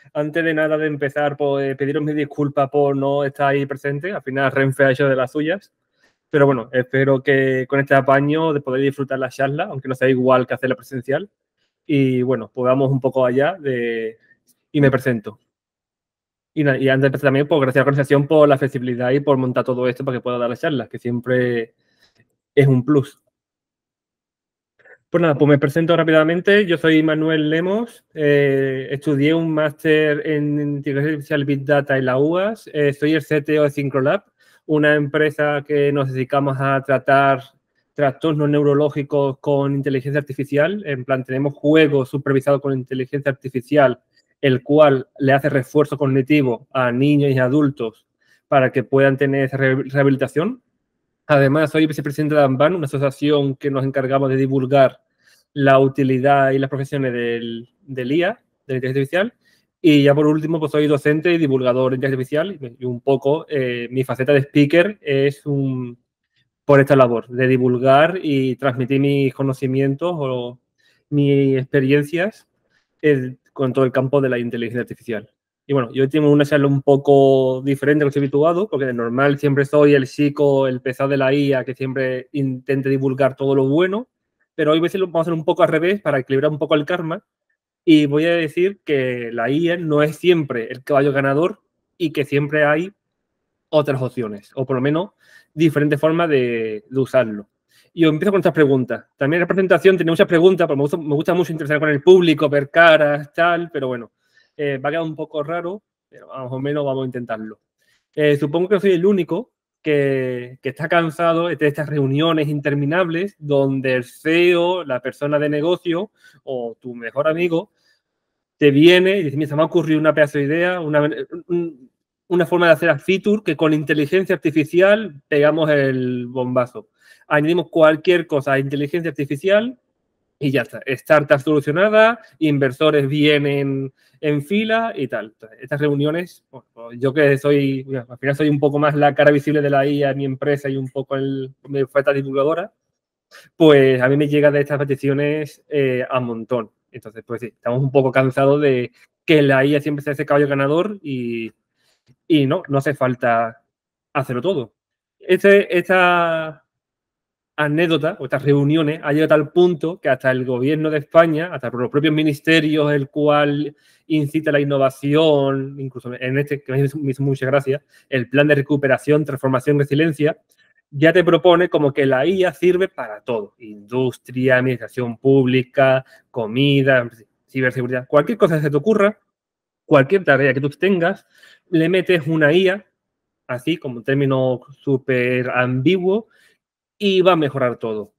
Antes de nada de empezar, pues pediros mis disculpas por no estar ahí presente. Al final Renfe ha hecho de las suyas. Pero bueno, espero que con este apaño de poder disfrutar la charla, aunque no sea igual que hacerla presencial. Y bueno, pues vamos un poco allá y me presento. Y antes de empezar también, pues gracias a la organización por la flexibilidad y por montar todo esto para que pueda dar las charlas, que siempre es un plus. Pues nada, pues me presento rápidamente. Yo soy Manuel Lemos. Estudié un máster en Inteligencia Artificial Big Data en la UAS. Soy el CTO de Syncrolab, una empresa que nos dedicamos a tratar trastornos neurológicos con inteligencia artificial. En plan, tenemos juegos supervisados con inteligencia artificial, el cual le hace refuerzo cognitivo a niños y adultos para que puedan tener esa rehabilitación. Además, soy vicepresidente de AMBAN, una asociación que nos encargamos de divulgar la utilidad y las profesiones del IA, de la inteligencia artificial. Y ya por último, pues soy docente y divulgador de inteligencia artificial. Y un poco mi faceta de speaker es por esta labor, de divulgar y transmitir mis conocimientos o mis experiencias con todo el campo de la inteligencia artificial. Y bueno, yo tengo una charla un poco diferente a lo que estoy habituado, porque de normal siempre soy el chico, el pesado de la IA, que siempre intenta divulgar todo lo bueno, pero hoy vamos a hacer un poco al revés para equilibrar un poco el karma. Y voy a decir que la IA no es siempre el caballo ganador y que siempre hay otras opciones, o por lo menos diferentes formas de usarlo. Y yo empiezo con estas preguntas. También la presentación tiene muchas preguntas, pero me gusta mucho interactuar con el público, ver caras, tal, pero bueno, va a quedar un poco raro, pero más o menos vamos a intentarlo. Supongo que soy el único que está cansado de estas reuniones interminables donde el CEO, la persona de negocio o tu mejor amigo te viene y dice, mira, se me ha ocurrido una pedazo de idea, una forma de hacer a feature que con inteligencia artificial pegamos el bombazo. Añadimos cualquier cosa a inteligencia artificial y ya está. Startup solucionada, inversores vienen en fila y tal. Entonces, estas reuniones, pues yo que soy, al final soy un poco más la cara visible de la IA en mi empresa y un poco mi oferta divulgadora, pues a mí me llega de estas peticiones a un montón. Entonces, pues sí, estamos un poco cansados de que la IA siempre sea ese caballo ganador y no hace falta hacerlo todo. Esta anécdota o estas reuniones ha llegado a tal punto que hasta el gobierno de España, hasta por los propios ministerios, el cual incita la innovación, incluso en este, que me hizo mucha gracia, el plan de recuperación, transformación, resiliencia, ya te propone como que la IA sirve para todo. Industria, administración pública, comida, ciberseguridad, cualquier cosa que se te ocurra, cualquier tarea que tú tengas, le metes una IA, así como un término súper ambiguo, y va a mejorar todo.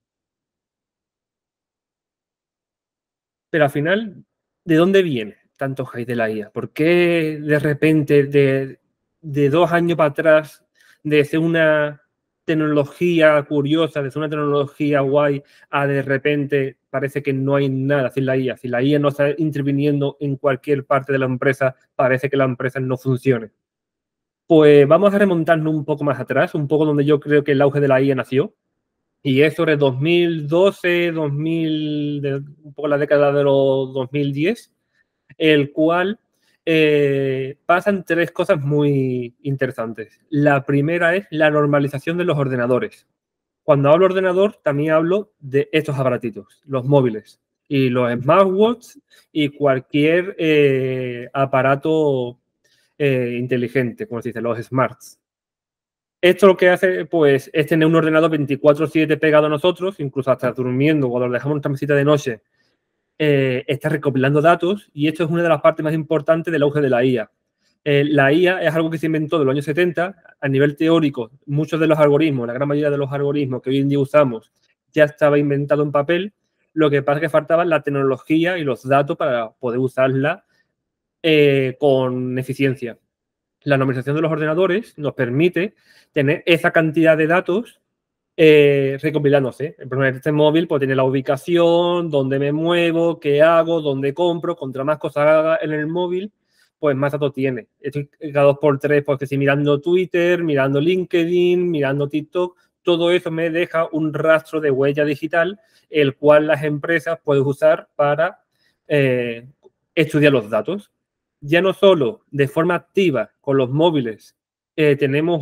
Pero al final, ¿de dónde viene tanto hype de la IA? ¿Por qué de repente, de 2 años para atrás, de ser una tecnología curiosa, de ser una tecnología guay, a de repente parece que no hay nada sin la IA? Si la IA no está interviniendo en cualquier parte de la empresa, parece que la empresa no funcione. Pues vamos a remontarnos un poco más atrás, un poco donde yo creo que el auge de la IA nació. Y es sobre 2012, 2000, un poco la década de los 2010, el cual pasan 3 cosas muy interesantes. La primera es la normalización de los ordenadores. Cuando hablo ordenador, también hablo de estos aparatitos, los móviles y los smartwatches y cualquier aparato inteligente, como se dice, los smarts. Esto lo que hace, pues, es tener un ordenador 24/7 pegado a nosotros, incluso hasta durmiendo, cuando lo dejamos en nuestra mesita de noche, está recopilando datos, y esto es una de las partes más importantes del auge de la IA. La IA es algo que se inventó en los años 70. A nivel teórico, muchos de los algoritmos, la gran mayoría de los algoritmos que hoy en día usamos, ya estaba inventado en papel. Lo que pasa es que faltaba la tecnología y los datos para poder usarla con eficiencia. La normalización de los ordenadores nos permite tener esa cantidad de datos recopilándose. El problema de este móvil pues tiene la ubicación, dónde me muevo, qué hago, dónde compro. Contra más cosas haga en el móvil, pues más datos tiene. Estoy cada 2x3, porque si mirando Twitter, mirando LinkedIn, mirando TikTok, todo eso me deja un rastro de huella digital, el cual las empresas pueden usar para estudiar los datos. ya no solo de forma activa con los móviles tenemos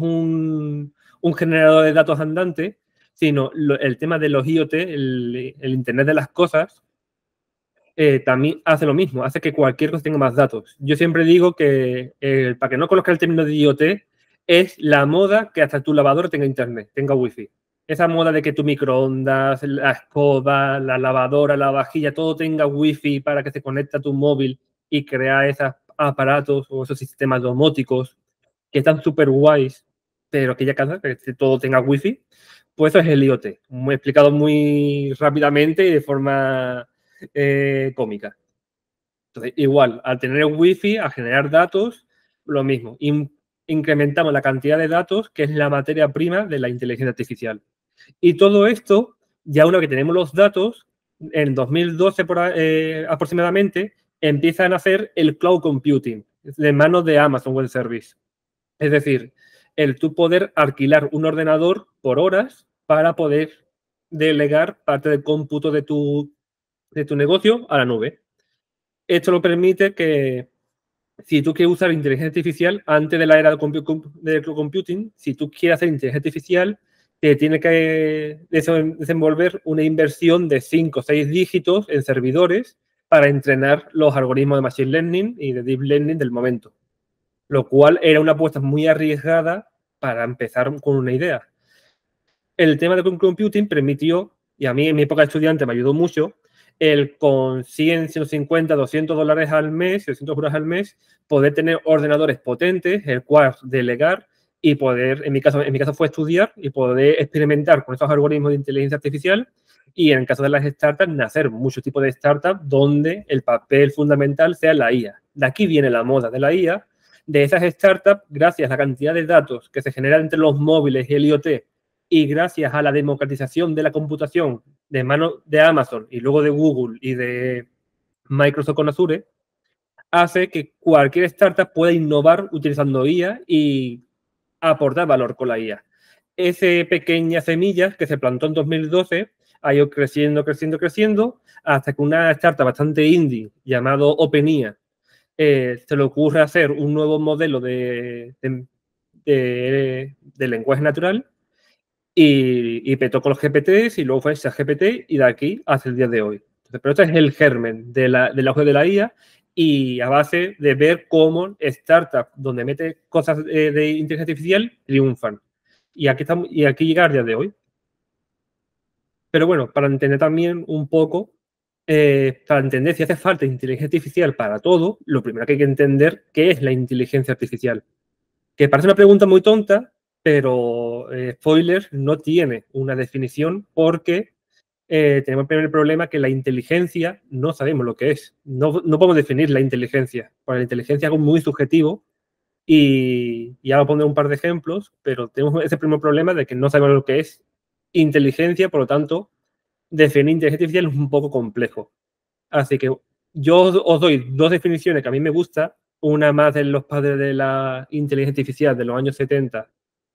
un generador de datos andante, sino el tema de los IoT, el Internet de las cosas, también hace lo mismo, hace que cualquier cosa tenga más datos. Yo siempre digo que, para que no conozca el término de IoT, es la moda que hasta tu lavadora tenga internet, tenga wifi. Esa moda de que tu microondas, la escoba, la lavadora, la vajilla, todo tenga wifi para que se conecte a tu móvil y crea esos aparatos o esos sistemas domóticos que están súper guays, pero que ya cansa que todo tenga wifi, pues eso es el IoT. Muy explicado muy rápidamente y de forma cómica. Entonces, igual, al tener wifi, a generar datos, lo mismo. Incrementamos la cantidad de datos, que es la materia prima de la inteligencia artificial. Y todo esto, ya una vez que tenemos los datos, en 2012 aproximadamente, empiezan a hacer el cloud computing de manos de Amazon Web Service. Es decir, el tú poder alquilar un ordenador por horas para poder delegar parte del cómputo de tu negocio a la nube. Esto lo permite que, si tú quieres usar inteligencia artificial antes de la era del computing, si tú quieres hacer inteligencia artificial, te tiene que desenvolver una inversión de 5 o 6 dígitos en servidores para entrenar los algoritmos de Machine Learning y de Deep Learning del momento. Lo cual era una apuesta muy arriesgada para empezar con una idea. El tema de computing permitió, y a mí en mi época de estudiante me ayudó mucho, el con 100, 150, $200 al mes, 200 euros al mes, poder tener ordenadores potentes, el cual delegar y poder, en mi caso fue estudiar y poder experimentar con esos algoritmos de inteligencia artificial y en el caso de las startups, nacer muchos tipos de startups donde el papel fundamental sea la IA. De aquí viene la moda de la IA. De esas startups, gracias a la cantidad de datos que se generan entre los móviles y el IoT y gracias a la democratización de la computación de mano de Amazon y luego de Google y de Microsoft con Azure, hace que cualquier startup pueda innovar utilizando IA y aportar valor con la IA. Esa pequeña semilla que se plantó en 2012 ha ido creciendo, creciendo, creciendo, hasta que una startup bastante indie llamado OpenIA se le ocurre hacer un nuevo modelo de lenguaje natural y petó con los GPTs y luego fue ChatGPT y de aquí hasta el día de hoy. Entonces, pero este es el germen del auge de la IA y a base de ver cómo startups donde mete cosas de inteligencia artificial triunfan. Y aquí, estamos, y aquí llega el día de hoy. Pero bueno, para entender también un poco, para entender si hace falta inteligencia artificial para todo, lo primero que hay que entender qué es la inteligencia artificial. Que parece una pregunta muy tonta, pero spoiler, no tiene una definición porque tenemos el primer problema que la inteligencia no sabemos lo que es. No podemos definir la inteligencia, porque la inteligencia es algo muy subjetivo y ahora pondré un par de ejemplos, pero tenemos ese primer problema de que no sabemos lo que es inteligencia, por lo tanto, definir inteligencia artificial es un poco complejo. Así que yo os doy dos definiciones que a mí me gusta, una más de los padres de la inteligencia artificial de los años 70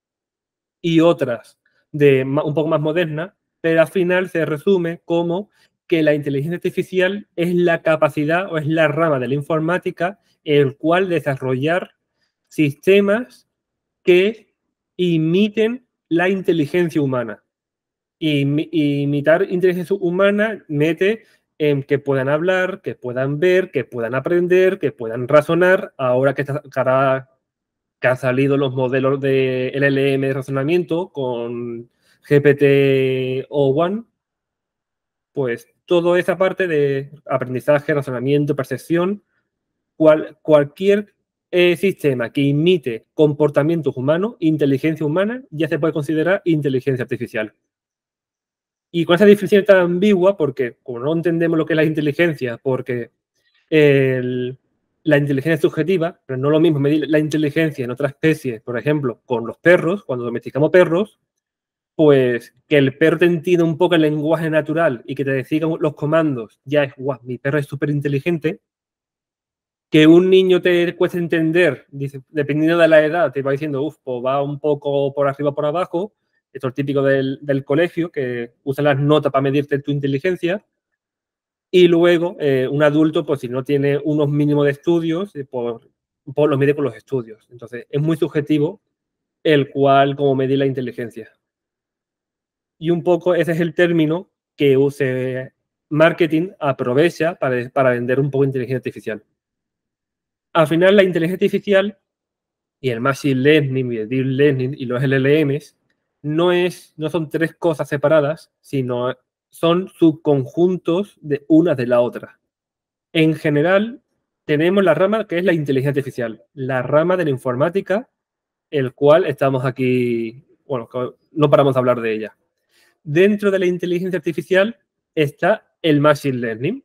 y otras de un poco más modernas, pero al final se resume como que la inteligencia artificial es la capacidad o es la rama de la informática el cual desarrollar sistemas que imiten la inteligencia humana. Y imitar inteligencia humana mete en que puedan hablar, que puedan ver, que puedan aprender, que puedan razonar. Ahora que han salido los modelos de LLM de razonamiento con GPT-o1, pues toda esa parte de aprendizaje, razonamiento, percepción, cualquier sistema que imite comportamientos humanos, inteligencia humana, ya se puede considerar inteligencia artificial. Y con esa definición tan ambigua, porque como no entendemos lo que es la inteligencia, porque la inteligencia es subjetiva, pero no es lo mismo medir la inteligencia en otra especie, por ejemplo, con los perros, cuando domesticamos perros, pues que el perro te entienda un poco el lenguaje natural y que te siga los comandos, ya es, guau, mi perro es súper inteligente. Que un niño te cueste entender, dice, dependiendo de la edad, te va diciendo, uff, pues va un poco por arriba o por abajo. Esto es típico del colegio, que usa las notas para medirte tu inteligencia. Y luego, un adulto, pues si no tiene unos mínimos de estudios, pues los mide con los estudios. Entonces, es muy subjetivo el cual, cómo medir la inteligencia. Y un poco ese es el término que use marketing aprovecha para vender un poco inteligencia artificial. Al final, la inteligencia artificial y el machine learning y el deep learning y los LLMs no son tres cosas separadas, sino son subconjuntos de una de la otra. En general, tenemos la rama que es la inteligencia artificial, la rama de la informática, el cual estamos aquí, bueno, no paramos de hablar de ella. Dentro de la inteligencia artificial está el machine learning.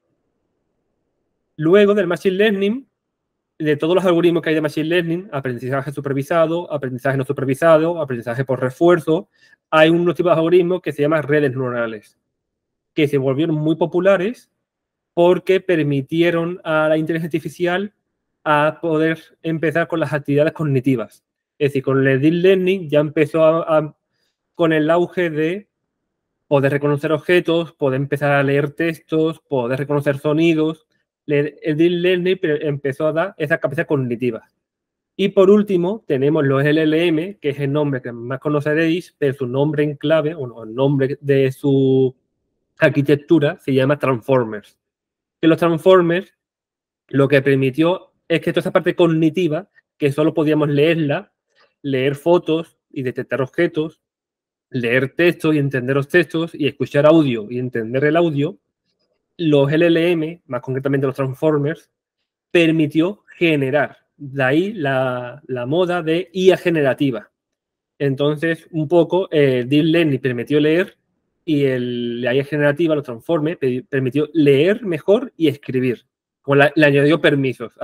Luego del machine learning, de todos los algoritmos que hay de machine learning, aprendizaje supervisado, aprendizaje no supervisado, aprendizaje por refuerzo, hay unos tipos de algoritmos que se llaman redes neuronales, que se volvieron muy populares porque permitieron a la inteligencia artificial a poder empezar con las actividades cognitivas. Es decir, con el deep learning ya empezó con el auge de poder reconocer objetos, poder empezar a leer textos, poder reconocer sonidos. El deep learning empezó a dar esa capacidad cognitiva. Y por último, tenemos los LLM, que es el nombre que más conoceréis, pero su nombre en clave, o el nombre de su arquitectura, se llama Transformers. Que los Transformers lo que permitió es que toda esa parte cognitiva, que solo podíamos leerla, leer fotos y detectar objetos, leer textos y entender los textos, y escuchar audio y entender el audio, los LLM, más concretamente los Transformers, permitió generar. De ahí la moda de IA generativa. Entonces, un poco, Deep Learning permitió leer y la IA generativa, los Transformers, permitió leer mejor y escribir. Como le añadió permisos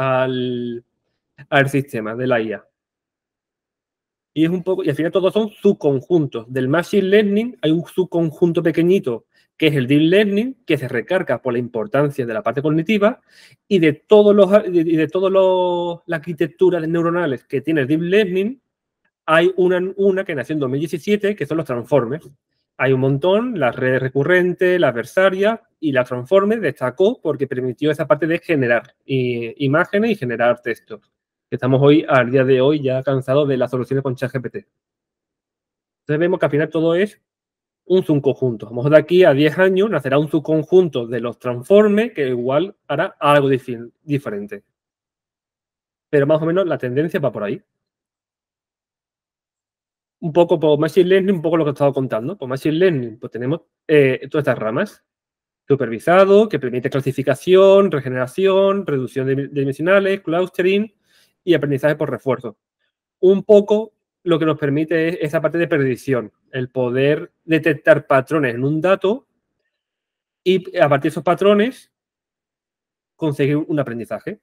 al sistema de la IA. Y es un poco, y al final todos son subconjuntos. Del Machine Learning hay un subconjunto pequeñito que es el Deep Learning, que se recarga por la importancia de la parte cognitiva, y de todos la arquitectura de neuronales que tiene el Deep Learning, hay una que nació en 2017, que son los Transformers. Hay un montón, las redes recurrentes, las adversarias, y la Transformers destacó porque permitió esa parte de generar imágenes y generar textos. Estamos hoy, al día de hoy, ya cansados de las soluciones con ChatGPT. Entonces vemos que al final todo es un subconjunto. A lo mejor de aquí a 10 años nacerá un subconjunto de los Transformers que igual hará algo diferente. Pero más o menos la tendencia va por ahí. Un poco por Machine Learning, un poco lo que he estado contando. Por Machine Learning, pues tenemos todas estas ramas. Supervisado, que permite clasificación, regeneración, reducción de dimensionales, clustering y aprendizaje por refuerzo. Un poco lo que nos permite es esa parte de predicción, el poder detectar patrones en un dato y a partir de esos patrones conseguir un aprendizaje.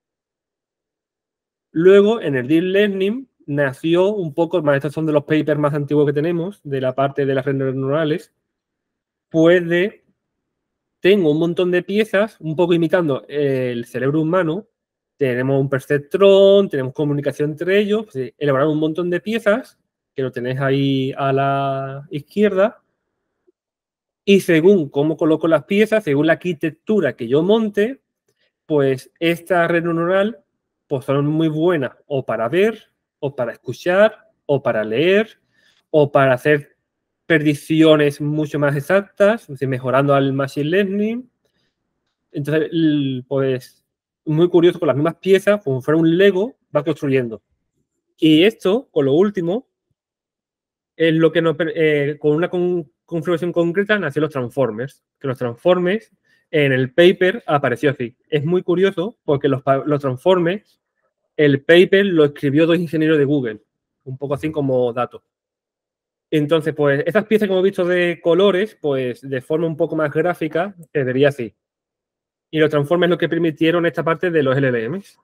Luego, en el Deep Learning nació un poco, más estos son de los papers más antiguos que tenemos, de la parte de las redes neuronales, pues tengo un montón de piezas, un poco imitando el cerebro humano, tenemos un perceptrón, tenemos comunicación entre ellos, pues, elaboramos un montón de piezas, que lo tenéis ahí a la izquierda, y según cómo coloco las piezas, según la arquitectura que yo monte, pues esta red neuronal pues son muy buenas o para ver, o para escuchar, o para leer, o para hacer predicciones mucho más exactas, mejorando al machine learning. Entonces, pues, muy curioso, con las mismas piezas, como fuera un Lego, va construyendo. Y esto, con lo último, es lo que con una configuración concreta nació los Transformers. Que los Transformers, en el paper, apareció así. Es muy curioso porque los Transformers, el paper lo escribió dos ingenieros de Google, un poco así como dato. Entonces, pues, esas piezas que hemos visto de colores, pues, de forma un poco más gráfica, se vería así. Y los Transformers lo que permitieron esta parte de los LLMs.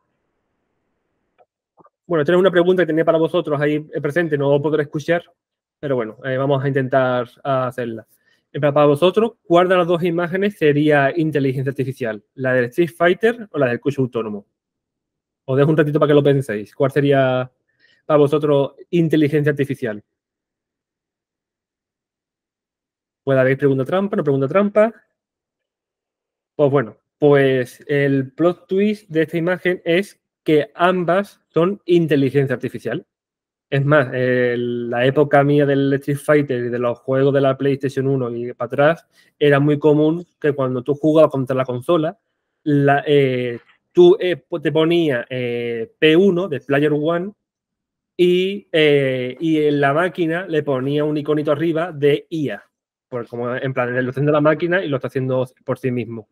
Bueno, tenemos una pregunta que tenía para vosotros ahí presente, no podré escuchar, pero bueno, vamos a intentar hacerla. Para vosotros, ¿cuál de las dos imágenes sería inteligencia artificial? ¿La del Street Fighter o la del coche autónomo? Os dejo un ratito para que lo penséis. ¿Cuál sería para vosotros inteligencia artificial? Puede haber pregunta trampa, no pregunta trampa. Pues bueno, pues el plot twist de esta imagen es que ambas son inteligencia artificial. Es más, la época mía del Street Fighter y de los juegos de la PlayStation 1 y para atrás, era muy común que cuando tú jugabas contra la consola, tú te ponías P1 de Player One y en la máquina le ponía un iconito arriba de IA. Porque como en plan, lo está haciendo la máquina y lo está haciendo por sí mismo.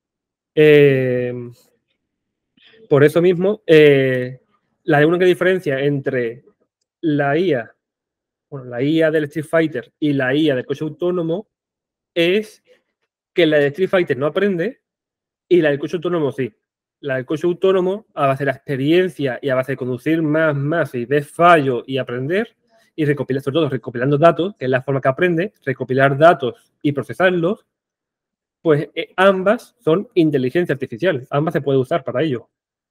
Por eso mismo, la única diferencia entre la IA, bueno, la IA del Street Fighter y la IA del coche autónomo es que la de Street Fighter no aprende y la del coche autónomo sí. La del coche autónomo, a base de la experiencia y a base de conducir más y ver fallos y aprender, y recopilar, sobre todo recopilando datos, que es la forma que aprende, recopilar datos y procesarlos, pues ambas son inteligencia artificial, ambas se puede usar para ello.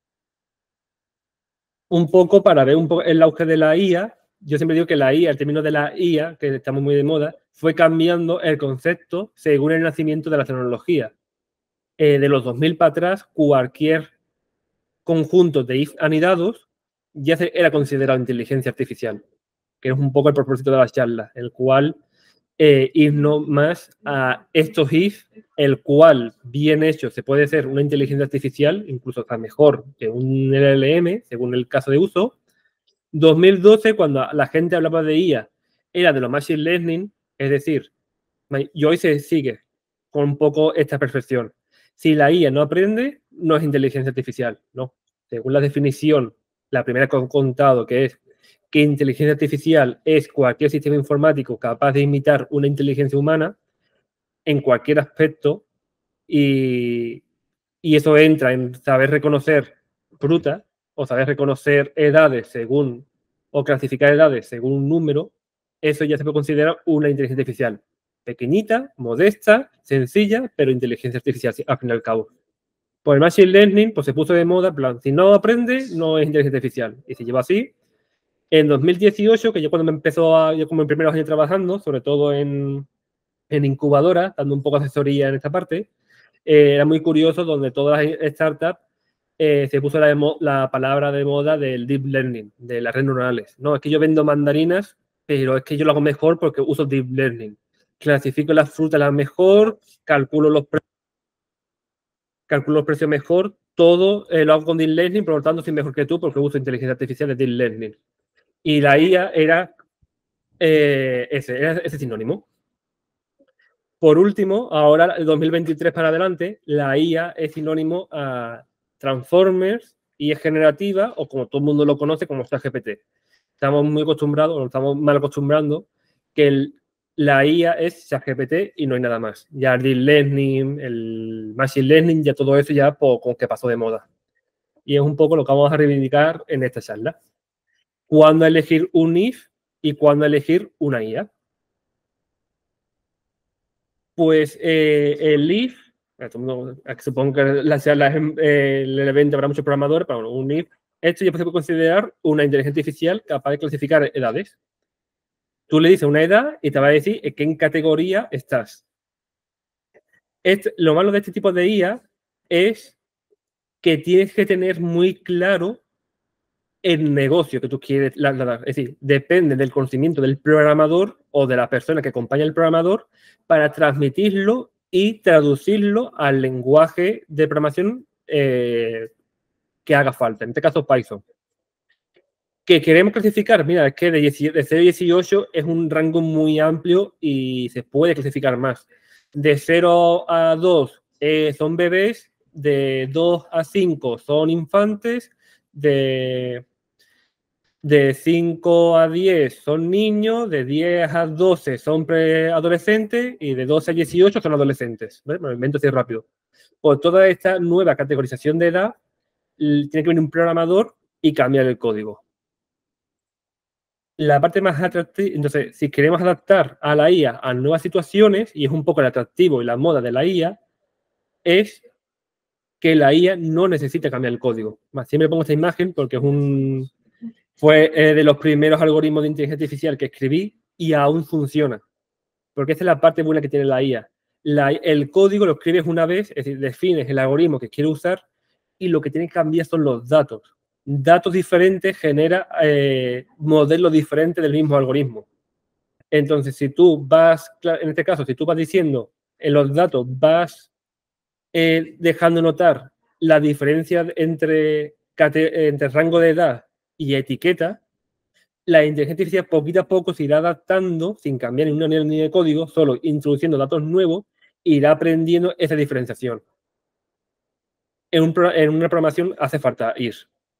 Un poco para ver un poco el auge de la IA. Yo siempre digo que la IA, el término de la IA, que estamos muy de moda, fue cambiando el concepto según el nacimiento de la tecnología. De los 2000 para atrás, cualquier conjunto de if anidados ya era considerado inteligencia artificial, que es un poco el propósito de la charla, el cual irnos más a estos if, el cual bien hecho se puede ser una inteligencia artificial, incluso está mejor que un LLM, según el caso de uso. 2012, cuando la gente hablaba de IA, era de lo machine learning, es decir, y hoy se sigue con un poco esta perfección. Si la IA no aprende, no es inteligencia artificial, no. Según la definición, la primera que he contado, que es que inteligencia artificial es cualquier sistema informático capaz de imitar una inteligencia humana en cualquier aspecto y eso entra en saber reconocer frutas o saber reconocer edades según o clasificar edades según un número, eso ya se puede considerar una inteligencia artificial. Pequeñita, modesta, sencilla, pero inteligencia artificial al fin y al cabo. Pues el Machine Learning pues, se puso de moda, en plan, si no aprende, no es inteligencia artificial. Y se lleva así. En 2018, que yo cuando me empezó, yo como en primeros años trabajando, sobre todo en incubadora, dando un poco de asesoría en esta parte, era muy curioso donde todas las startups se puso la palabra de moda del deep learning, de las redes neuronales. No, es que yo vendo mandarinas, pero es que yo lo hago mejor porque uso deep learning. Clasifico las frutas las mejor, calculo los precios mejor, todo lo hago con deep learning, por lo tanto soy mejor que tú porque uso inteligencia artificial de deep learning. Y la IA era ese sinónimo. Por último, ahora, el 2023 para adelante, la IA es sinónimo a Transformers y es generativa, o como todo el mundo lo conoce, como ChatGPT. Estamos muy acostumbrados, o estamos mal acostumbrando, que la IA es ChatGPT y no hay nada más. Ya el Deep Learning, el Machine Learning, ya todo eso ya como que pasó de moda. Y es un poco lo que vamos a reivindicar en esta charla. ¿Cuándo elegir un if y cuándo elegir una IA? Pues el if, supongo que la charla es el evento habrá muchos programadores, pero bueno, un if, esto ya se puede considerar una inteligencia artificial capaz de clasificar edades. Tú le dices una edad y te va a decir en qué categoría estás. Lo malo de este tipo de IA es que tienes que tener muy claro el negocio que tú quieres dar. Es decir, depende del conocimiento del programador o de la persona que acompaña al programador para transmitirlo y traducirlo al lenguaje de programación que haga falta. En este caso, Python. Que queremos clasificar, mira, es que de 0 a 18 es un rango muy amplio y se puede clasificar más. De 0 a 2 son bebés, de 2 a 5 son infantes, de 5 a 10 son niños, de 10 a 12 son preadolescentes y de 12 a 18 son adolescentes. ¿Ves? Me lo invento así rápido. Pues toda esta nueva categorización de edad tiene que venir un programador y cambiar el código. La parte más atractiva, entonces, si queremos adaptar a la IA a nuevas situaciones, y es un poco el atractivo y la moda de la IA, es que la IA no necesita cambiar el código. Siempre pongo esta imagen porque fue de los primeros algoritmos de inteligencia artificial que escribí y aún funciona. Porque esta es la parte buena que tiene la IA. El código lo escribes una vez, es decir, defines el algoritmo que quieres usar y lo que tienes que cambiar son los datos. Datos diferentes genera modelos diferentes del mismo algoritmo. Entonces, si tú vas, en este caso, si tú vas diciendo en los datos, vas dejando notar la diferencia entre rango de edad y etiqueta, la inteligencia artificial poquito a poco se irá adaptando sin cambiar ni una línea de código, solo introduciendo datos nuevos, irá aprendiendo esa diferenciación. En una programación hace falta ir.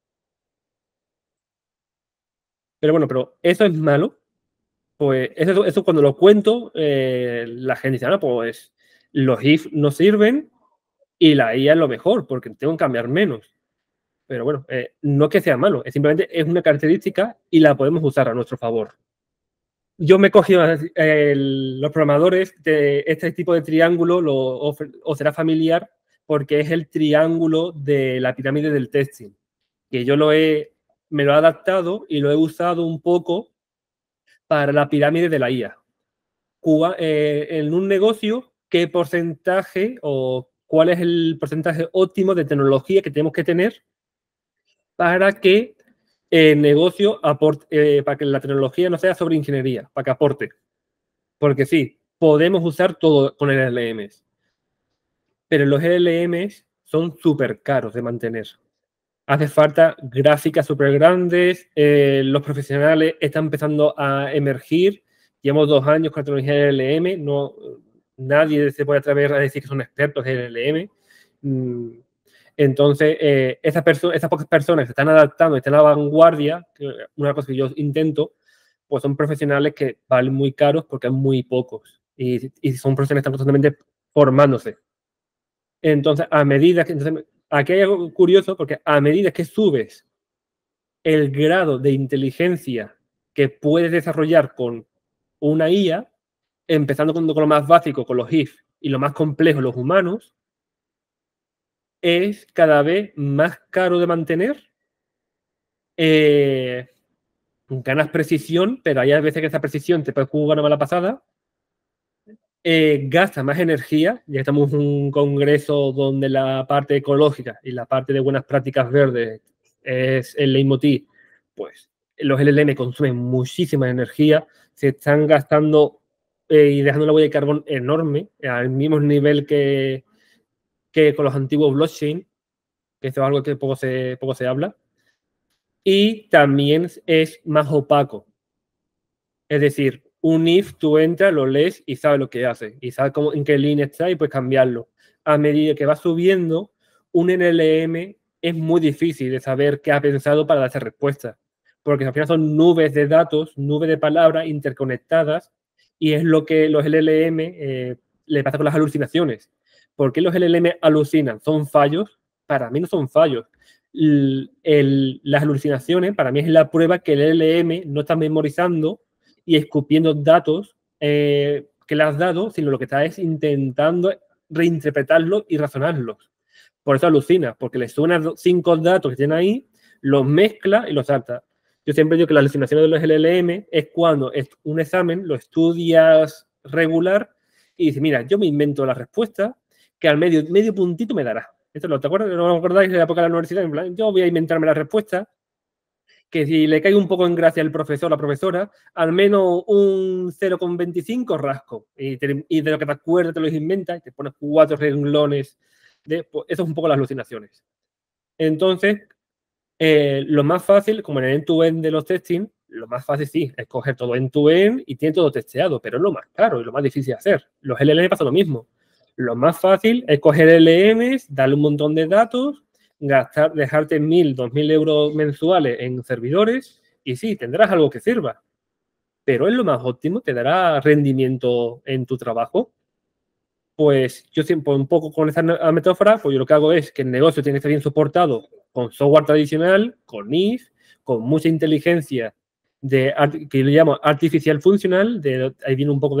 Pero bueno, pero eso es malo. Pues eso cuando lo cuento, la gente dice, pues los if no sirven y la IA es lo mejor, porque tengo que cambiar menos. Pero bueno, no es que sea malo, es simplemente es una característica y la podemos usar a nuestro favor. Yo me he cogido los programadores de este tipo de triángulo, os será familiar, porque es el triángulo de la pirámide del testing, que yo me lo he adaptado y lo he usado un poco para la pirámide de la IA. En un negocio, ¿qué porcentaje o cuál es el porcentaje óptimo de tecnología que tenemos que tener para que el negocio aporte, para que la tecnología no sea sobre ingeniería, para que aporte? Porque sí, podemos usar todo con LLMs, pero los LLMs son súper caros de mantener. Hace falta gráficas súper grandes, los profesionales están empezando a emergir. Llevamos 2 años con la tecnología de LLM, nadie se puede atrever a decir que son expertos en LLM. Entonces, esas pocas personas que se están adaptando, están a la vanguardia, una cosa que yo intento, pues son profesionales que valen muy caros porque hay muy pocos y son profesionales que están constantemente formándose. Entonces, aquí hay algo curioso porque a medida que subes el grado de inteligencia que puedes desarrollar con una IA, empezando con lo más básico, con los if, y lo más complejo, los humanos, es cada vez más caro de mantener. Ganas precisión, pero hay veces que esa precisión te puede jugar una mala pasada. Gasta más energía. Ya estamos en un congreso donde la parte ecológica y la parte de buenas prácticas verdes es el leitmotiv. Pues los LLM consumen muchísima energía, se están gastando y dejando una huella de carbón enorme, al mismo nivel que con los antiguos blockchain, que esto es algo que poco se habla. Y también es más opaco. Es decir, un if tú entras, lo lees y sabes lo que hace. Y sabes en qué línea está y puedes cambiarlo. A medida que va subiendo, un NLM es muy difícil de saber qué ha pensado para dar esa respuesta. Porque al final son nubes de datos, nubes de palabras interconectadas. Y es lo que los LLM le pasa con las alucinaciones. ¿Por qué los LLM alucinan? ¿Son fallos? Para mí no son fallos. Las alucinaciones, para mí es la prueba que el LLM no está memorizando y escupiendo datos que le has dado, sino lo que está es intentando reinterpretarlos y razonarlos. Por eso alucina, porque le suenan 5 datos que tienen ahí, los mezcla y los salta. Yo siempre digo que la alucinación de los LLM es cuando un examen lo estudias regular y dices, mira, yo me invento la respuesta que al medio puntito me dará. ¿Esto te acuerdas? ¿No os acordáis de la época de la universidad? En plan, yo voy a inventarme la respuesta que si le cae un poco en gracia al profesor o la profesora, al menos un 0,25 rasco. Y de lo que te acuerdas te lo inventas y te pones 4 renglones. Pues eso es un poco las alucinaciones. Entonces, lo más fácil, como en el end-to-end de los testing, lo más fácil sí, es coger todo end-to-end y tiene todo testeado, pero es lo más caro y lo más difícil de hacer. Los LLM pasa lo mismo. Lo más fácil es coger LLMs, darle un montón de datos, dejarte 1.000, 2.000 euros mensuales en servidores y sí, tendrás algo que sirva. Pero es lo más óptimo, te dará rendimiento en tu trabajo. Pues yo siempre, un poco con esa metáfora, pues yo lo que hago es que el negocio tiene que estar bien soportado con software tradicional, con if, con mucha inteligencia que yo le llamo artificial funcional, ahí viene un poco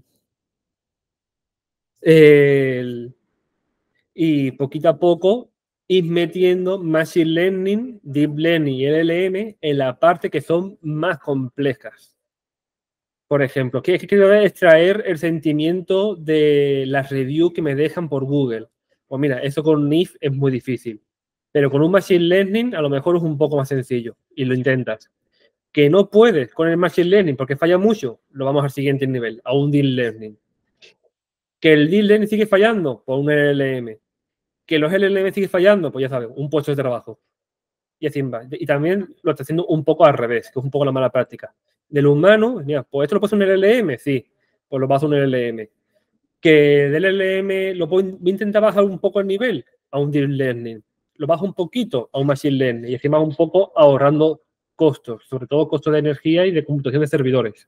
y poquito a poco ir metiendo Machine Learning, Deep Learning y LLM en la parte que son más complejas. Por ejemplo, que quiero extraer el sentimiento de las reviews que me dejan por Google. Pues mira, eso con NIF es muy difícil. Pero con un Machine Learning a lo mejor es un poco más sencillo y lo intentas. Que no puedes con el Machine Learning porque falla mucho, lo vamos al siguiente nivel, a un Deep Learning. Que el Deep Learning sigue fallando, pues un LLM. Que los LLM siguen fallando, pues ya sabes, un puesto de trabajo. Y así va. Y también lo está haciendo un poco al revés, que es un poco la mala práctica. Del humano, mira, pues esto lo puedo hacer un LLM, sí, pues lo vas a un LLM. Que del LLM lo voy a intentar bajar un poco el nivel a un Deep Learning. Lo bajo un poquito a un Machine Learning y encima un poco ahorrando costos, sobre todo costos de energía y de computación de servidores.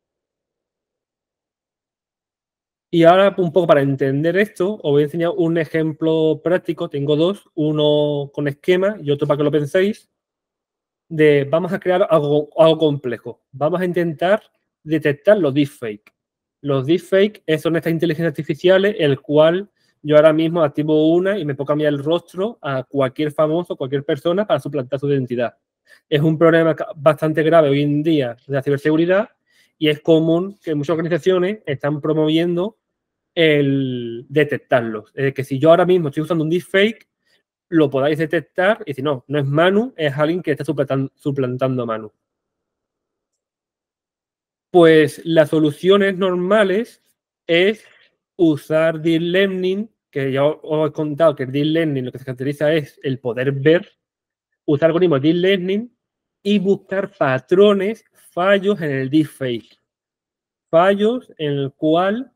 Y ahora, un poco para entender esto, os voy a enseñar un ejemplo práctico. Tengo dos, uno con esquema y otro para que lo penséis. Vamos a crear algo complejo. Vamos a intentar detectar los deepfakes. Los deepfakes son estas inteligencias artificiales, el cual yo ahora mismo activo una y me puedo cambiar el rostro a cualquier famoso, cualquier persona para suplantar su identidad. Es un problema bastante grave hoy en día de la ciberseguridad y es común que muchas organizaciones están promoviendo el detectarlos. Es decir, que si yo ahora mismo estoy usando un deepfake, lo podáis detectar y si no, no es Manu, es alguien que está suplantando a Manu. Pues las soluciones normales es usar Deep Learning, que ya os he contado que el Deep Learning lo que se caracteriza es el poder ver, usar algoritmos de Deep Learning y buscar patrones, fallos en el deepfake. Fallos en el cual,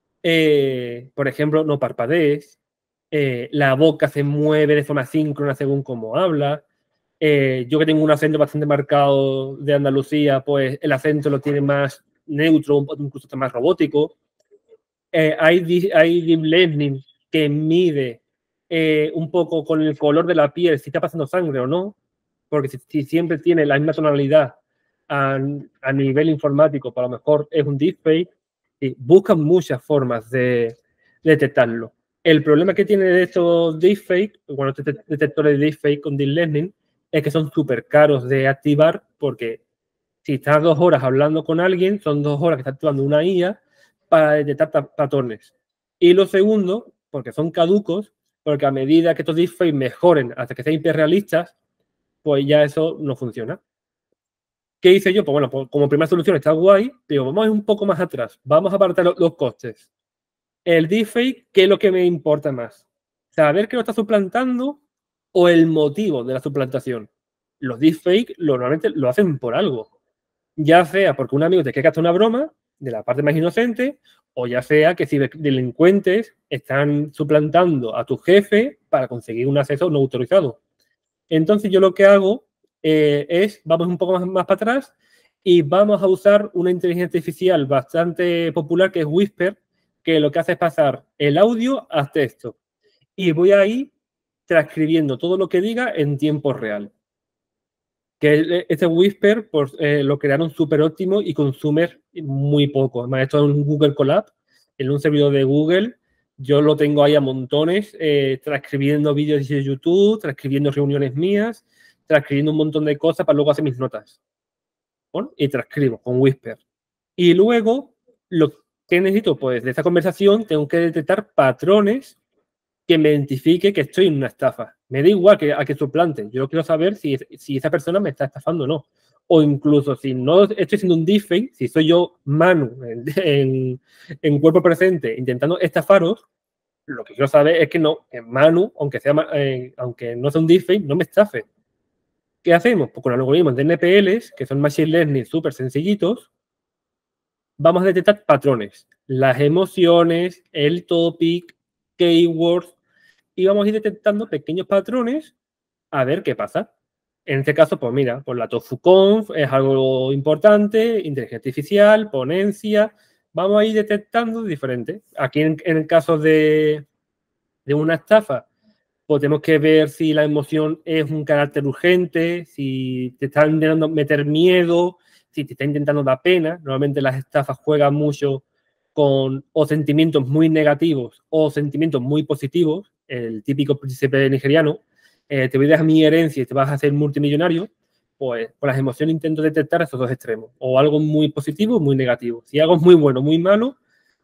por ejemplo, no parpadees, la boca se mueve de forma síncrona según cómo habla. Yo que tengo un acento bastante marcado de Andalucía, pues el acento lo tiene más neutro, incluso está más robótico. Hay Deep Learning que mide un poco con el color de la piel si está pasando sangre o no, porque si siempre tiene la misma tonalidad a nivel informático, pues a lo mejor es un deepfake. Y buscan muchas formas de detectarlo. El problema que tiene de estos deepfake, bueno, estos detectores de deepfake con Deep Learning, es que son súper caros de activar porque si estás 2 horas hablando con alguien, son 2 horas que está activando una IA para detectar patrones. Y lo segundo, porque son caducos, porque a medida que estos deepfakes mejoren hasta que sean hiperrealistas, pues ya eso no funciona. ¿Qué hice yo? Pues bueno, pues como primera solución está guay, pero vamos a ir un poco más atrás. Vamos a apartar los costes. El deepfake, ¿qué es lo que me importa más? ¿Saber que lo está suplantando o el motivo de la suplantación? Los deepfakes normalmente lo hacen por algo. Ya sea porque un amigo te quiere hacer una broma, de la parte más inocente, o ya sea que si delincuentes están suplantando a tu jefe para conseguir un acceso no autorizado. Entonces yo lo que hago vamos un poco más para atrás y vamos a usar una inteligencia artificial bastante popular que es Whisper, que lo que hace es pasar el audio a texto. Y voy a ir transcribiendo todo lo que diga en tiempo real. Que este Whisper pues, lo crearon súper óptimo y consume muy poco. Además, esto es un Google Colab, en un servidor de Google. Yo lo tengo ahí a montones, transcribiendo vídeos de YouTube, transcribiendo reuniones mías, transcribiendo un montón de cosas para luego hacer mis notas. ¿Bon? Y transcribo con Whisper. Y luego, lo que necesito, pues, de esta conversación, tengo que detectar patrones que me identifique que estoy en una estafa. Me da igual a que suplante. Yo quiero saber si esa persona me está estafando o no. O incluso si no estoy siendo un deepfake, si soy yo Manu en cuerpo presente intentando estafaros, lo que quiero saber es que no, que Manu, aunque no sea un deepfake, no me estafe. ¿Qué hacemos? Pues con algoritmos de NPLs, que son Machine Learning súper sencillitos, vamos a detectar patrones. Las emociones, el topic, keywords, y vamos a ir detectando pequeños patrones a ver qué pasa. En este caso, pues mira, pues la TofuConf es algo importante, inteligencia artificial, ponencia, vamos a ir detectando diferentes. Aquí en el caso de una estafa, pues tenemos que ver si la emoción es un carácter urgente, si te están intentando meter miedo, si te está intentando dar pena. Normalmente las estafas juegan mucho con o sentimientos muy negativos o sentimientos muy positivos. El típico príncipe nigeriano, te voy a dejar mi herencia y te vas a hacer multimillonario. pues por las emociones intento detectar esos dos extremos, o algo muy positivo o muy negativo. Si algo es muy bueno o muy malo,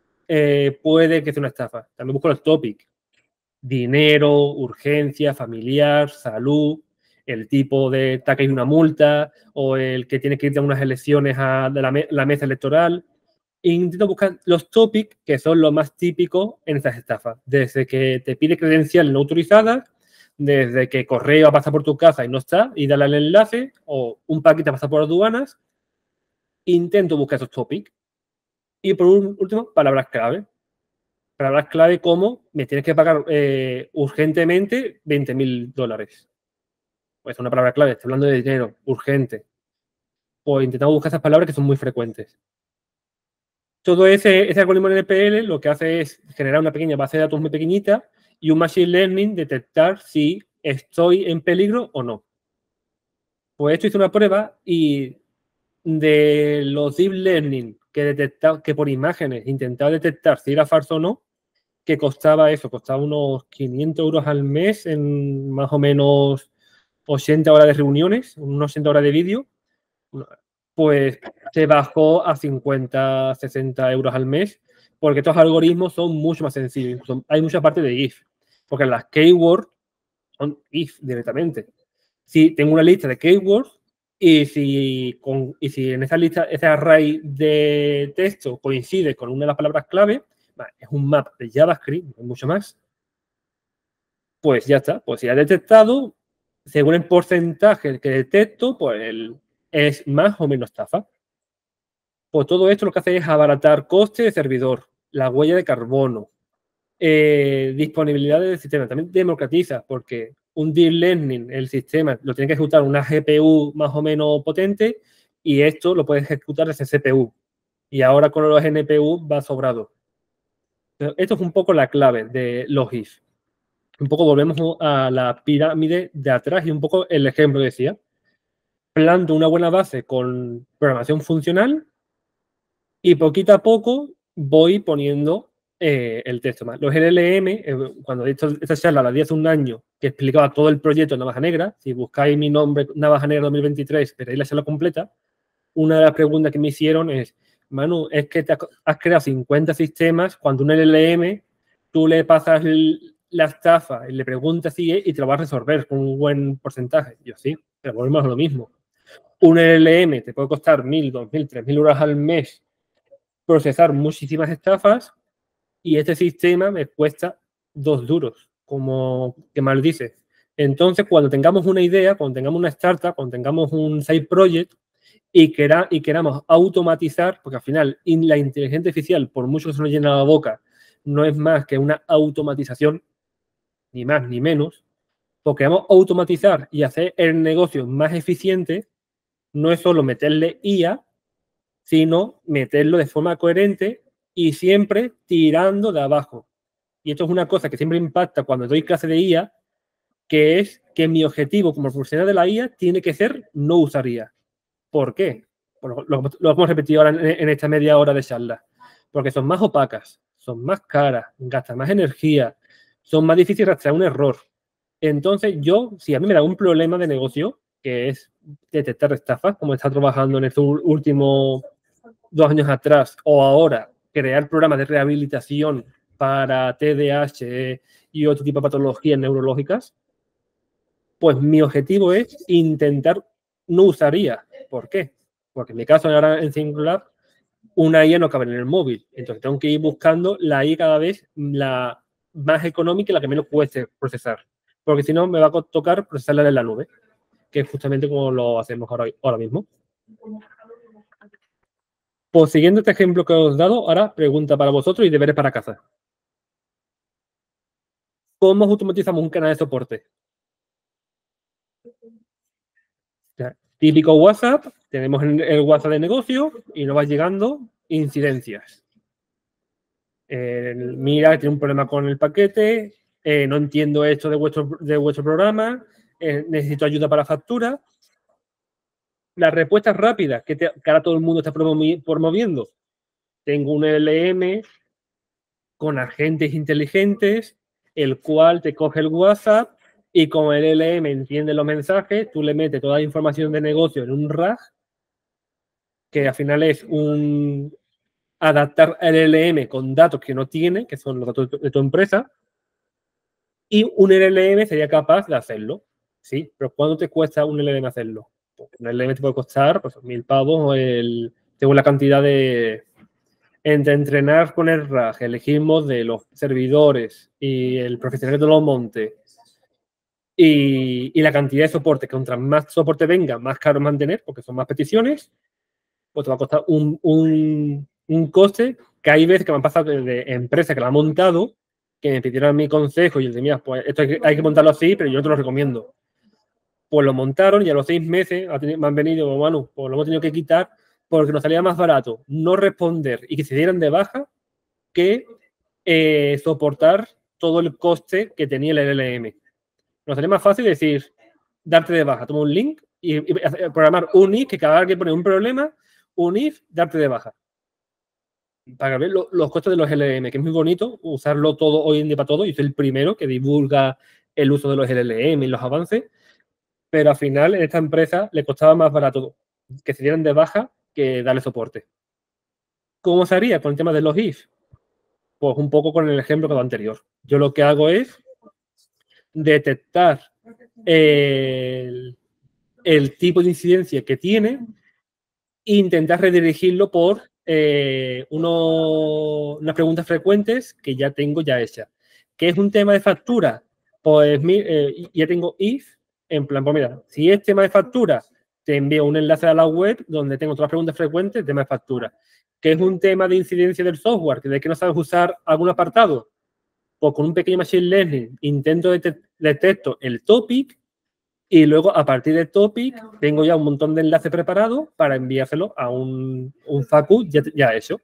puede que sea una estafa. También busco los topics: dinero, urgencia, familiar, salud, el tipo de taca y una multa, o el que tiene que ir a unas elecciones de la mesa electoral. E intento buscar los topics que son los más típicos en estas estafas. Desde que te pide credenciales no autorizadas, desde que correo pasa por tu casa y no está, y dale al enlace, o un paquete pasa por aduanas. Intento buscar esos topics. Y por último, palabras clave. Palabras clave como: me tienes que pagar urgentemente $20.000. Pues es una palabra clave, estoy hablando de dinero, urgente. Pues intentamos buscar esas palabras que son muy frecuentes. Todo ese algoritmo NPL lo que hace es generar una pequeña base de datos muy pequeñita y un machine learning detectar si estoy en peligro o no. Pues esto hice una prueba y de los deep learning que por imágenes intentaba detectar si era falso o no, que costaba unos 500 euros al mes en más o menos 80 horas de reuniones, unos 80 horas de vídeo, pues se bajó a 50, 60 euros al mes, porque estos algoritmos son mucho más sencillos. Hay mucha parte de if, porque las keywords son if directamente. Si tengo una lista de keywords y si en esa lista, ese array de texto coincide con una de las palabras clave, es un map de JavaScript, no hay mucho más, pues ya está. Pues si ha detectado, según el porcentaje que detecto, pues es más o menos estafa. Pues todo esto lo que hace es abaratar coste de servidor, la huella de carbono, disponibilidad del sistema. También democratiza, porque un deep learning, el sistema lo tiene que ejecutar una GPU más o menos potente, y esto lo puede ejecutar desde CPU. Y ahora con los NPU va sobrado. Pero esto es un poco la clave de los if. Un poco volvemos a la pirámide de atrás y un poco el ejemplo que decía. Planto una buena base con programación funcional y poquito a poco voy poniendo el texto más. Los LLM, cuando esta charla la di hace un año, que explicaba todo el proyecto de Navaja Negra, si buscáis mi nombre, Navaja Negra 2023, veréis la charla completa. Una de las preguntas que me hicieron es: Manu, es que te has creado 50 sistemas, cuando un LLM tú le pasas la estafa y le preguntas si es, y te lo va a resolver con un buen porcentaje. Yo sí, pero volvemos a lo mismo. Un LLM te puede costar 1.000, 2.000, 3.000 euros al mes procesar muchísimas estafas, y este sistema me cuesta 2 duros, como que mal dice. Entonces, cuando tengamos una idea, cuando tengamos una startup, cuando tengamos un side project y queramos automatizar, porque al final la inteligencia artificial, por mucho que se nos llene la boca, no es más que una automatización, ni más ni menos. Porque queremos automatizar y hacer el negocio más eficiente, no es solo meterle IA, sino meterlo de forma coherente y siempre tirando de abajo. Y esto es una cosa que siempre impacta cuando doy clase de IA, que es que mi objetivo como profesional de la IA tiene que ser no usar IA. ¿Por qué? Bueno, lo hemos repetido ahora en esta media hora de charla. Porque son más opacas, son más caras, gastan más energía, son más difíciles de rastrear un error. Entonces, si a mí me da un problema de negocio, que es detectar estafas, como está trabajando en estos últimos 2 años atrás, o ahora crear programas de rehabilitación para TDAH y otro tipo de patologías neurológicas, pues mi objetivo es intentar no usar IA. ¿Por qué? Porque en mi caso ahora en Singular, una IA no cabe en el móvil. Entonces tengo que ir buscando la IA cada vez la más económica y la que menos cueste procesar. Porque si no, me va a tocar procesarla en la nube, que es justamente como lo hacemos ahora mismo. Pues siguiendo este ejemplo que os he dado, ahora pregunta para vosotros y deberes para casa. ¿Cómo automatizamos un canal de soporte? Típico WhatsApp, tenemos el WhatsApp de negocio y nos va llegando incidencias. Mira, tiene un problema con el paquete, no entiendo esto de vuestro programa, necesito ayuda para factura. La respuesta rápida que ahora todo el mundo está promoviendo. Tengo un LM con agentes inteligentes, el cual te coge el WhatsApp Y como el LLM entiende los mensajes, tú le metes toda la información de negocio en un RAG, que al final es un adaptar el LLM con datos que no tiene, que son los datos de tu empresa, y un LLM sería capaz de hacerlo. Sí, pero ¿cuánto te cuesta un LLM hacerlo? Pues un LLM te puede costar pues, 1.000 pavos según la cantidad de... Entre entrenar con el RAG, elegimos de los servidores y el profesional que lo monte y la cantidad de soporte, que contra más soporte venga, más caro mantener, porque son más peticiones, pues te va a costar un coste que hay veces que me han pasado de empresas que la han montado, que me pidieron mi consejo y el de, mira, pues esto hay que montarlo así, pero yo no te lo recomiendo. Pues lo montaron y a los 6 meses me han venido, Manu, pues lo hemos tenido que quitar porque nos salía más barato no responder y que se dieran de baja que soportar todo el coste que tenía el LLM. Nos salía más fácil decir, darte de baja, toma un link y programar un if que cada vez que pone un problema, un if, darte de baja. Para ver los costes de los LLM, que es muy bonito usarlo todo hoy en día para todo. Yo soy el primero que divulga el uso de los LLM y los avances, pero al final en esta empresa le costaba más barato que se dieran de baja que darle soporte. ¿Cómo se haría con el tema de los if? Pues un poco con el ejemplo que lo anterior. Yo lo que hago es detectar el tipo de incidencia que tiene e intentar redirigirlo por unas preguntas frecuentes que ya tengo ya hechas. ¿Qué es un tema de factura? Pues ya tengo if, en plan, pues mira, si es tema de factura, te envío un enlace a la web donde tengo todas las preguntas frecuentes, tema de factura. ¿Qué es un tema de incidencia del software? ¿De que no sabes usar algún apartado? Pues con un pequeño machine learning intento detecto el topic y luego a partir del topic tengo ya un montón de enlaces preparados para enviárselo a un FAQ ya hecho.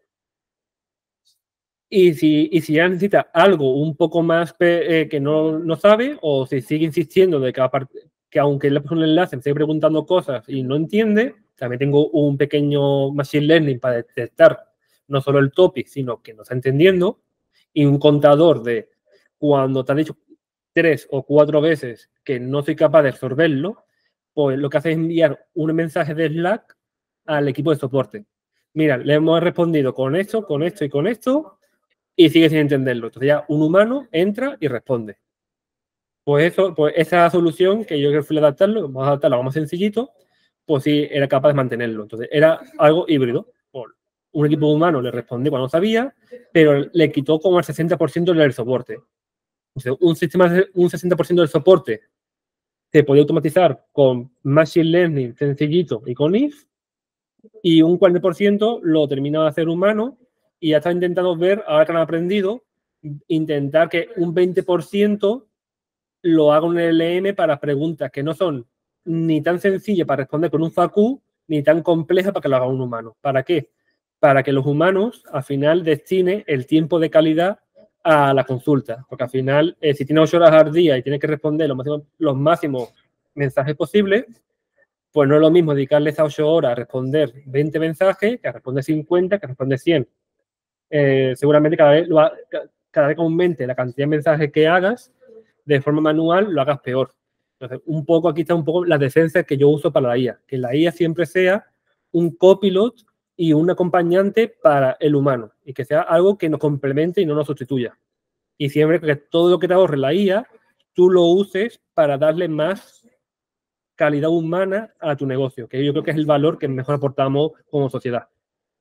Y si ya necesita algo un poco más que no sabe o si sigue insistiendo de que aunque le ponga un enlace me sigue preguntando cosas y no entiende, también tengo un pequeño machine learning para detectar no solo el topic, sino que no está entendiendo y un contador de cuando te han dicho 3 o 4 veces que no soy capaz de resolverlo, pues lo que hace es enviar un mensaje de Slack al equipo de soporte. Mira, le hemos respondido con esto y con esto y sigue sin entenderlo. Entonces ya un humano entra y responde. Pues esa solución que yo fui a adaptarlo, vamos a adaptarla más sencillito, pues sí era capaz de mantenerlo. Entonces era algo híbrido. Un equipo humano le respondía cuando sabía, pero le quitó como el 60% del soporte. Entonces, un 60% del soporte se podía automatizar con Machine Learning sencillito y con if, y un 40% lo terminaba de hacer humano y ya está intentando ver, ahora que han aprendido, intentar que un 20% lo haga un LLM para preguntas que no son ni tan sencillas para responder con un FAQ, ni tan complejas para que lo haga un humano. ¿Para qué? Para que los humanos al final destinen el tiempo de calidad a la consulta. Porque al final, si tiene 8 horas al día y tiene que responder los máximos mensajes posibles, pues no es lo mismo dedicarle esas 8 horas a responder 20 mensajes que a responder 50, que a responder 100. Seguramente cada vez que aumente la cantidad de mensajes que hagas de forma manual, lo hagas peor. Entonces, un poco aquí está un poco las defensas que yo uso para la IA. Que la IA siempre sea un copilot y un acompañante para el humano. Y que sea algo que nos complemente y no nos sustituya. Y siempre que todo lo que te ahorre la IA, tú lo uses para darle más calidad humana a tu negocio. Que yo creo que es el valor que mejor aportamos como sociedad.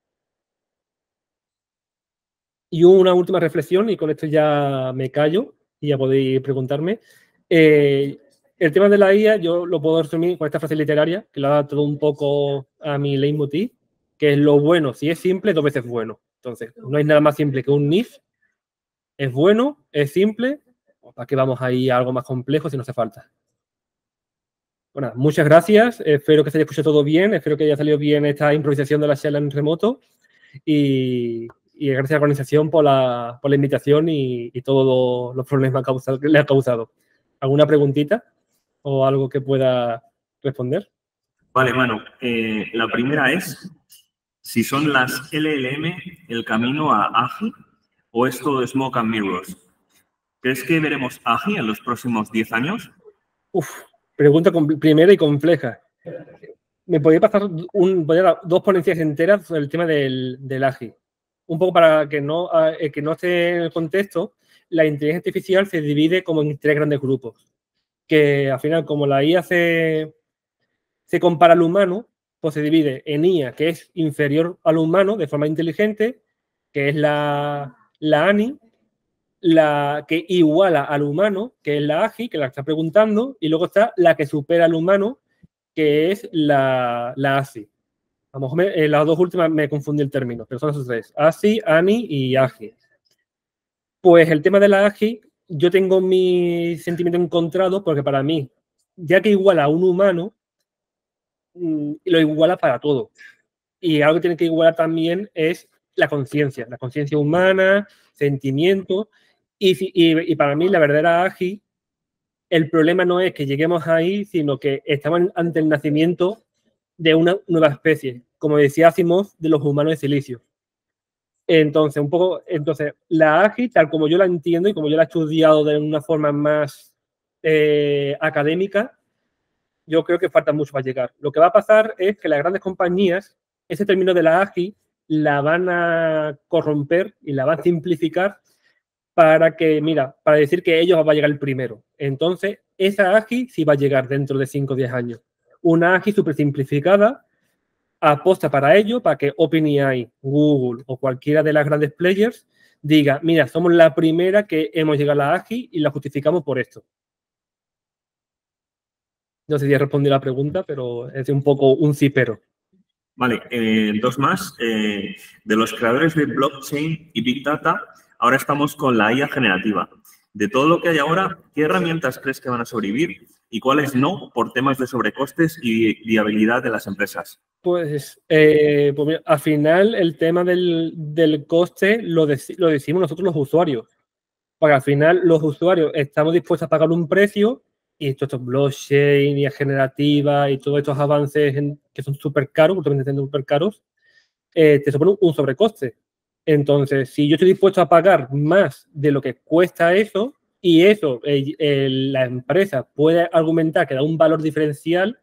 Y una última reflexión, y con esto ya me callo y ya podéis preguntarme. El tema de la IA yo lo puedo resumir con esta frase literaria, que lo da todo un poco a mi leitmotiv, que es lo bueno, si es simple, 2 veces bueno. Entonces, no hay nada más simple que un if, es bueno, es simple, ¿para qué vamos ahí a algo más complejo si no hace falta? Bueno, muchas gracias, espero que se haya escuchado todo bien, espero que haya salido bien esta improvisación de la charla en remoto y gracias a la organización por la invitación y todos los problemas que le ha causado. ¿Alguna preguntita o algo que pueda responder? Vale, bueno, la primera es si son las LLM el camino a AGI o es todo smoke and mirrors. ¿Crees que veremos AGI en los próximos 10 años? Pregunta primera y compleja. Me podría pasar dos ponencias enteras sobre el tema del AGI. Un poco para que no esté en el contexto, la inteligencia artificial se divide como en 3 grandes grupos. Que al final, como la IA se compara al humano, pues se divide en IA, que es inferior al humano de forma inteligente, que es la ANI, la que iguala al humano, que es la AGI, que la está preguntando, y luego está la que supera al humano, que es la ASI. A lo mejor las dos últimas me confundí el término, pero son esos 3, ASI, ANI y AGI. Pues el tema de la AGI, yo tengo mi sentimiento encontrado porque para mí, ya que iguala a un humano, lo iguala para todo. Y algo que tiene que igualar también es la conciencia humana, sentimientos. Y para mí, la verdadera AGI, el problema no es que lleguemos ahí, sino que estamos ante el nacimiento de una nueva especie, como decía Asimov, de los humanos de silicio. Entonces, la AGI, tal como yo la entiendo y como yo la he estudiado de una forma más académica, yo creo que falta mucho para llegar. Lo que va a pasar es que las grandes compañías, ese término de la AGI, la van a corromper y la van a simplificar para decir que ellos van a llegar el primero. Entonces, esa AGI sí va a llegar dentro de 5 o 10 años. Una AGI súper simplificada, aposta para ello, para que OpenAI, Google o cualquiera de las grandes players diga, mira, somos la primera que hemos llegado a la AGI y la justificamos por esto. No sé si he respondido a la pregunta, pero es un poco un cipero. Vale, 2 más. De los creadores de blockchain y Big Data, ahora estamos con la IA generativa. De todo lo que hay ahora, ¿qué herramientas crees que van a sobrevivir y cuáles no por temas de sobrecostes y viabilidad de las empresas? Pues mira, al final el tema del coste lo decimos nosotros los usuarios. Porque al final los usuarios estamos dispuestos a pagar un precio y todos estos blockchain y generativa y todos estos avances que son súper caros, súper caros, te suponen un sobrecoste. Entonces, si yo estoy dispuesto a pagar más de lo que cuesta eso y eso la empresa puede argumentar que da un valor diferencial,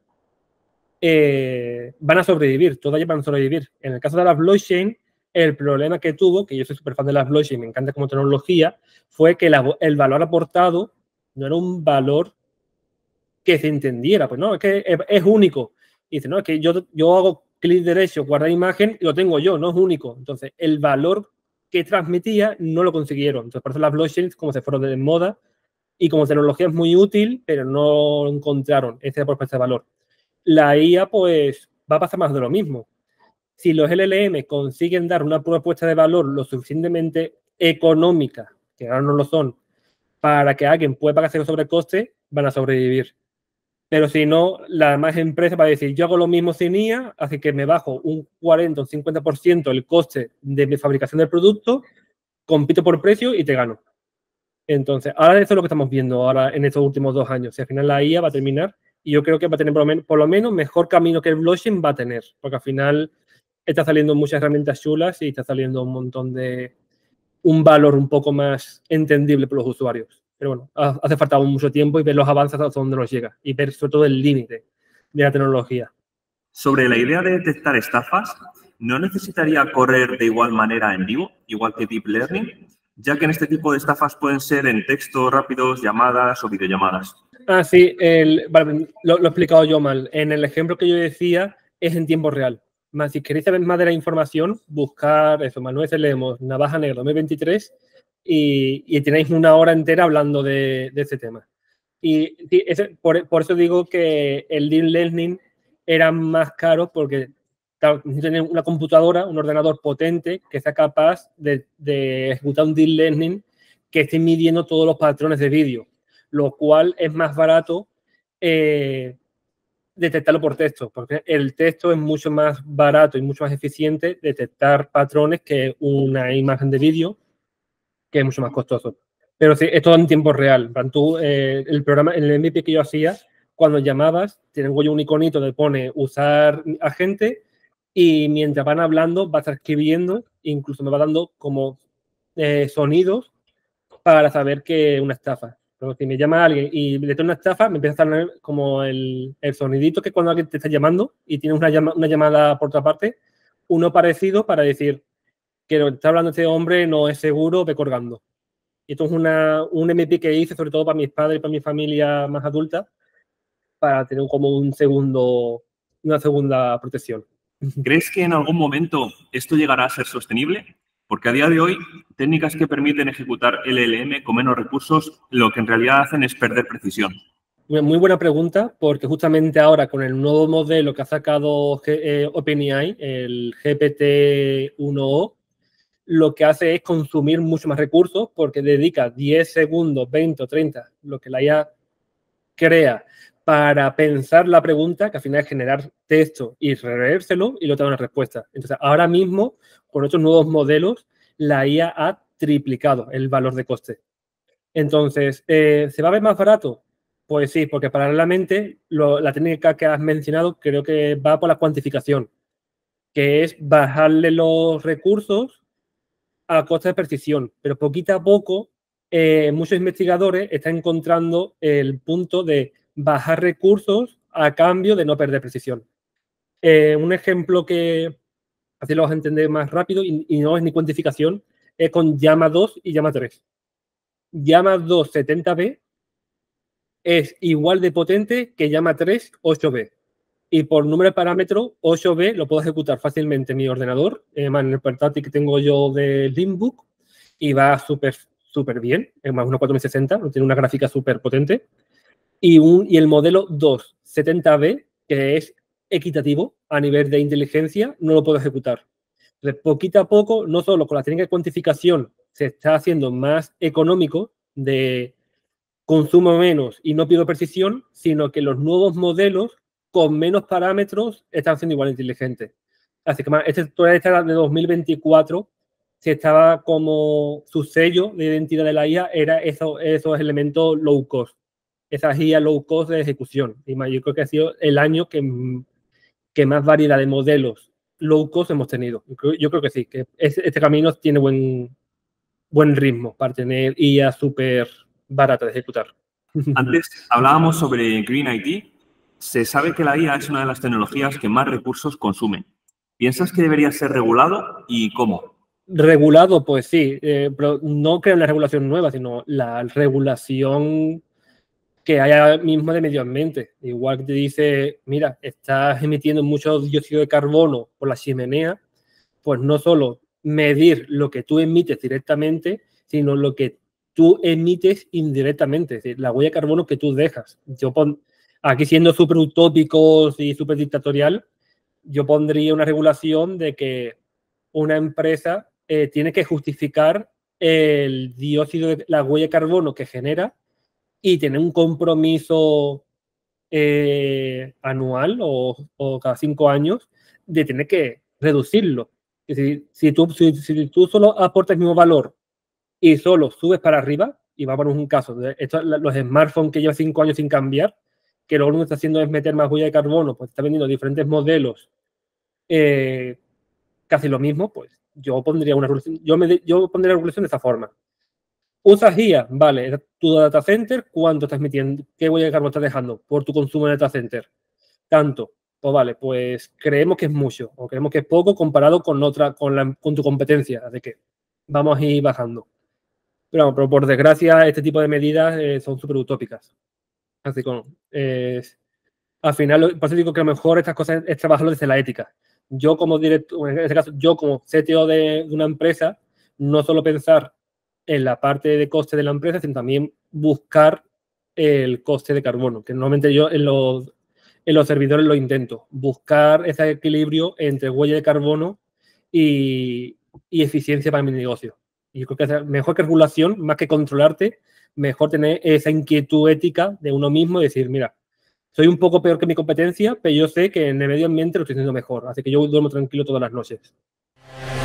van a sobrevivir, todas ellas van a sobrevivir. En el caso de la blockchain, el problema que tuvo, que yo soy súper fan de la blockchain, me encanta como tecnología, fue que el valor aportado no era un valor que se entendiera. Pues no, es que es único. Y dice, no, es que yo hago clic derecho, guardar imagen y lo tengo yo, no es único. Entonces, el valor que transmitía no lo consiguieron. Entonces, por eso las blockchains como se fueron de moda y como tecnología es muy útil, pero no encontraron ese propuesta de valor. La IA, pues, va a pasar más de lo mismo. Si los LLM consiguen dar una propuesta de valor lo suficientemente económica, que ahora no lo son, para que alguien pueda pagar ese sobrecoste, van a sobrevivir. Pero si no, la demás empresa va a decir, yo hago lo mismo sin IA, así que me bajo un 40 o un 50% el coste de mi fabricación del producto, compito por precio y te gano. Entonces, ahora eso es lo que estamos viendo ahora en estos últimos 2 años. Si al final la IA va a terminar y yo creo que va a tener por lo menos mejor camino que el blockchain va a tener, porque al final está saliendo muchas herramientas chulas y está saliendo un montón de un valor un poco más entendible por los usuarios. Pero bueno, hace falta mucho tiempo y ver los avances hasta dónde nos llega y ver sobre todo el límite de la tecnología. Sobre la idea de detectar estafas, ¿no necesitaría correr de igual manera en vivo, igual que Deep Learning? Ya que en este tipo de estafas pueden ser en texto, rápidos, llamadas o videollamadas. Sí, vale, lo he explicado yo mal. En el ejemplo que yo decía es en tiempo real. Más si queréis saber más de la información, buscar eso, Manuel Lemos, Navaja Negra 2023 y tenéis una hora entera hablando de ese tema. Y sí, por eso digo que el Deep Learning era más caro porque claro, tener una computadora, un ordenador potente que sea capaz de ejecutar un Deep Learning que esté midiendo todos los patrones de vídeo, lo cual es más barato detectarlo por texto, porque el texto es mucho más barato y mucho más eficiente detectar patrones que una imagen de vídeo, que es mucho más costoso. Pero sí, es todo en tiempo real. Tú, el programa, el MVP que yo hacía, cuando llamabas, tengo yo un iconito que pone usar agente y mientras van hablando va a estar escribiendo, incluso me va dando como sonidos para saber que es una estafa. Pero si me llama alguien y le tengo una estafa, me empieza a sonar como el sonidito que cuando alguien te está llamando y tienes una llamada por otra parte, uno parecido para decir que lo que está hablando este hombre no es seguro, ve colgando. Y esto es un MP que hice sobre todo para mis padres y para mi familia más adulta, para tener como una segunda protección. ¿Crees que en algún momento esto llegará a ser sostenible? Porque a día de hoy, técnicas que permiten ejecutar LLM con menos recursos, lo que en realidad hacen es perder precisión. Muy buena pregunta, porque justamente ahora con el nuevo modelo que ha sacado OpenAI, el GPT-1o, lo que hace es consumir mucho más recursos porque dedica 10 segundos, 20 o 30, lo que la IA crea para pensar la pregunta, que al final es generar texto y releérselo y luego te da una respuesta. Entonces, ahora mismo, con estos nuevos modelos, la IA ha triplicado el valor de coste. Entonces, ¿se va a ver más barato? Pues sí, porque paralelamente la técnica que has mencionado creo que va por la cuantificación, que es bajarle los recursos a costa de precisión. Pero poquito a poco, muchos investigadores están encontrando el punto de bajar recursos a cambio de no perder precisión. Un ejemplo que así lo vas a entender más rápido y no es ni cuantificación, es con Llama 2 y Llama 3. Llama 2 70B es igual de potente que Llama 3 8B. Y por número de parámetros, 8B lo puedo ejecutar fácilmente en mi ordenador, en el portátil que tengo yo de Linkbook, y va súper bien, es más una 4060, tiene una gráfica súper potente. Y el modelo 270B, que es equitativo a nivel de inteligencia, no lo puedo ejecutar. Entonces, poquito a poco, no solo con la técnica de cuantificación se está haciendo más económico, de consumo menos y no pierdo precisión, sino que los nuevos modelos con menos parámetros están siendo igual inteligentes. Así que toda esta de 2024 se estaba como su sello de identidad de la IA era esos elementos low cost, esa IA low cost de ejecución. Y yo creo que ha sido el año que más variedad de modelos low cost hemos tenido. Yo creo que sí, que este camino tiene buen ritmo para tener IA súper barata de ejecutar. Antes hablábamos sobre Green IT. Se sabe que la IA es una de las tecnologías que más recursos consumen. ¿Piensas que debería ser regulado y cómo? Regulado, pues sí, pero no creo en la regulación nueva, sino la regulación que hay ahora mismo de medio ambiente. Igual que te dice, mira, estás emitiendo mucho dióxido de carbono por la chimenea, pues no solo medir lo que tú emites directamente, sino lo que tú emites indirectamente, es decir, la huella de carbono que tú dejas. Aquí siendo súper utópicos y súper dictatorial, yo pondría una regulación de que una empresa tiene que justificar el dióxido la huella de carbono que genera y tener un compromiso anual o cada 5 años de tener que reducirlo. Es decir, si tú solo aportas el mismo valor y solo subes para arriba, y vamos a poner un caso, los smartphones que llevan 5 años sin cambiar, que lo único que está haciendo es meter más huella de carbono, pues está vendiendo diferentes modelos casi lo mismo, pues yo pondría una regulación, yo pondría la regulación de esa forma. ¿Usas IA? Vale, tu data center, ¿cuánto estás metiendo? ¿Qué huella de carbono estás dejando por tu consumo en el data center? Tanto. Pues vale, pues creemos que es mucho o creemos que es poco comparado con tu competencia, así que vamos a ir bajando. Pero por desgracia, este tipo de medidas son súper utópicas. Así que al final, por eso digo que a lo mejor estas cosas es trabajarlo desde la ética. Yo como director, en este caso, yo como CTO de una empresa, no solo pensar en la parte de coste de la empresa, sino también buscar el coste de carbono, que normalmente yo en los servidores lo intento, buscar ese equilibrio entre huella de carbono y eficiencia para mi negocio. Y yo creo que es mejor que regulación, más que controlarte, mejor tener esa inquietud ética de uno mismo y decir, mira, soy un poco peor que mi competencia, pero yo sé que en el medio ambiente lo estoy haciendo mejor, así que yo duermo tranquilo todas las noches.